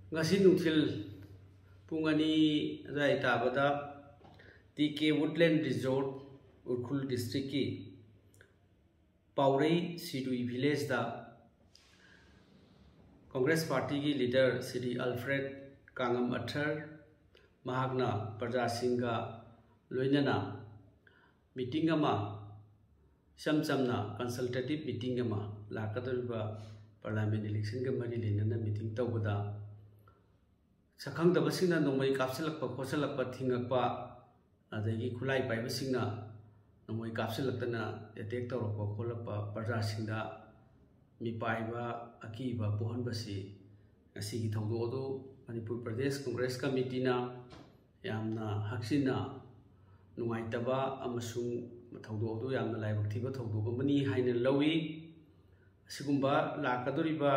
ngasi nungthil pung ani adai tabada TK Woodland Resort Urkhul District ki Paurei Sidui Village da Congress Party ki leader Sri Alfred Kangam Athar mahakna Praja Singha loinana meeting ama samsamna consultative meeting ama lakadoriba parliament election ga mari lenana meeting tawbada sakhang da basina nomai kapsalakpa khosalakpa thingakpa adagi khulai pai basina nomai kapsalaktana attack tawrakpa kholakpa Praja Singha mi paiba akiba pohan basi asigi thawdo do Manipur Pradesh Congress Committee na yamna haksina nungaitaba amasung thawdo do yamna laibak thiba thawdo bani haina lawi sigumba lakadoriba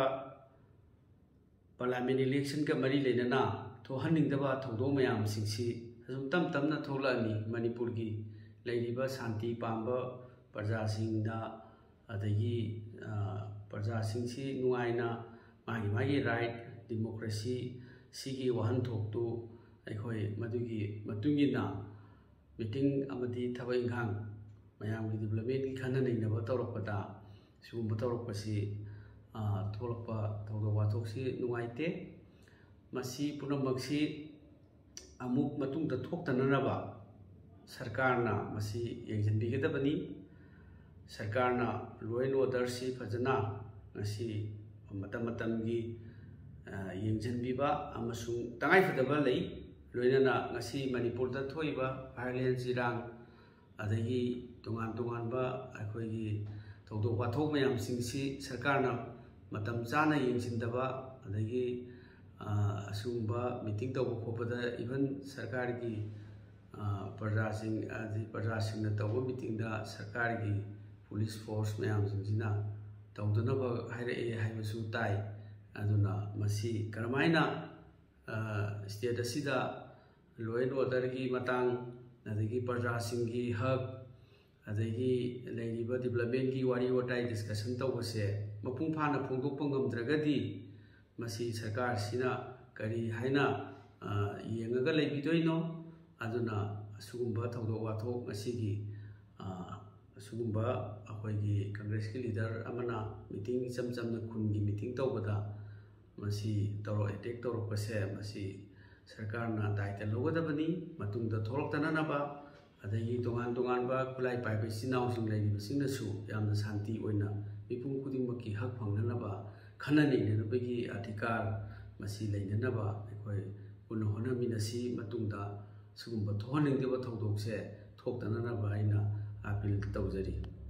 parliament election ka mari lenana thohaningdaba thawdo mayam singsi asum tamna tholani Manipur gi leiriba shanti pamba Praja Singda adagi Praja Singsi nungaina magi right democracy sigi wahan thoktu aikhoi madugi matungina meeting amadi thabai inghang mayam gi development ki khana nei naba tawrakpada sigumba tawrakpasi tholakpa thawdo wathoksi nungaite masi punamaksi amuk matungda thoktananaba sarkarna masi yengjanbigedabani sarkarna law and order si fajana ngasi matamgi yengjanbiba amasung tangai fadaba lei loinana ngasi Manipur da thoiba violence irang adagi tongan ba akhoi thawdo wathok mayam singsi sarkarna matam chana yengjindaba adagi asumba meeting tawba khopada even sarkar gi Praja Singh na tawba meeting da sarkar gi police force mayam singina tawdana haire haibasu tai aduna masi karamaina state asida law and order gi matang adagi Praja Singh gi hak adagi leiriba development gi wari watai discussion tawbase mapung phana phongdokpa ngamdragadi masi sarkar sina kari haina yengaga leibidoino aduna asugumba thawdo wathok asigi asugumba akhoi Congress ki leader amana meeting chamna khungi meeting tawbada masi tawro attack tawrokpase masi sarkarna daita logadabani matungda thoroktananaba adagi tongan ba kulai paibai sinau sing leiriba singnasu yamna shanti oina mipum kudingmaki hak phangnanaba khanani nenabagi adhikar masi leinanaba akhoi puna honaminasi matungda sugumba thohaningdeba thawdokse thoktananaba aina appeal tawjari